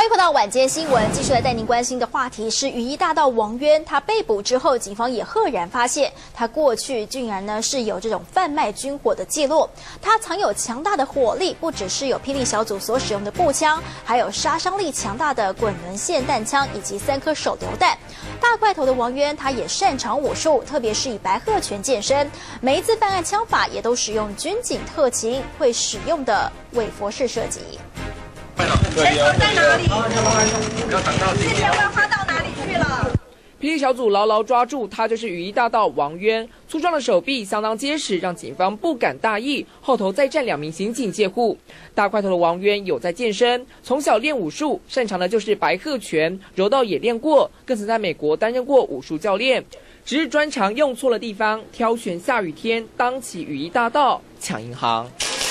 欢迎回到晚间新闻，继续来带您关心的话题是雨衣大盗王渊。他被捕之后，警方也赫然发现他过去竟然呢是有这种贩卖军火的记录。他藏有强大的火力，不只是有霹雳小组所使用的步枪，还有杀伤力强大的滚轮线弹枪以及3颗手榴弹。大块头的王渊，他也擅长武术，特别是以白鹤拳见身。每一次犯案枪法也都使用军警特勤会使用的韦佛式射击。 钱藏在哪里？钱我要花到哪里去了？ 霹雳小组牢牢抓住他，就是雨衣大盗王渊。粗壮的手臂相当结实，让警方不敢大意。后头再站2名刑警戒护。大块头的王渊有在健身，从小练武术，擅长的就是白鹤拳，柔道也练过，更曾在美国担任过武术教练。只是专长用错了地方，挑选下雨天当起雨衣大盗抢银行。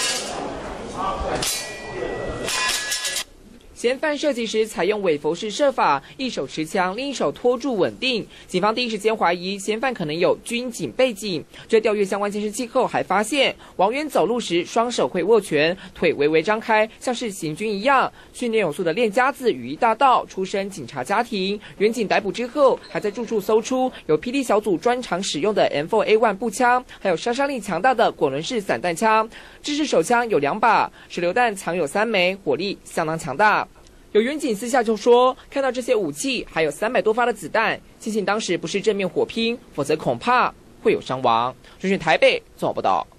嫌犯射击时采用韦佛式射法，一手持枪，另一手拖住稳定。警方第一时间怀疑嫌犯可能有军警背景。这调阅相关监视器后，还发现王渊走路时双手会握拳，腿微微张开，像是行军一样。训练有素的练家子雨衣大盗，出身警察家庭。远警逮捕之后，还在住处搜出有霹雳小组专长使用的 M4A1 步枪，还有杀伤力强大的滚轮式散弹枪。制式手枪有2把，手榴弹藏有3枚，火力相当强大。 有远警私下就说，看到这些武器，还有300多发的子弹，庆幸当时不是正面火拼，否则恐怕会有伤亡。中讯台北综合报道。